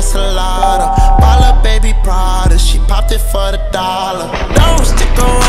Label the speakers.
Speaker 1: enchilada. Ball up baby Prada, she popped it for the dollar. Don't stick around.